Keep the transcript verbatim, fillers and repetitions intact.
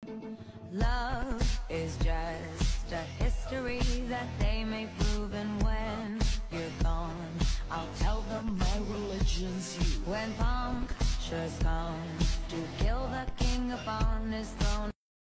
Love is just a history that they may prove, and when you're gone, I'll tell them my religion's you. When punctures come to kill the king upon his throne,